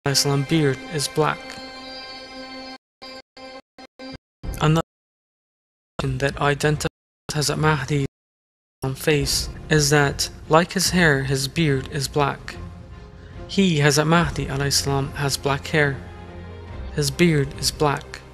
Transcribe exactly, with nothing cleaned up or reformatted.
Islam beard is black. Another that identifies Hazrat Mahdi's face is that, like his hair, his beard is black. He, Hazrat Mahdi alayhi salam, has black hair. His beard is black.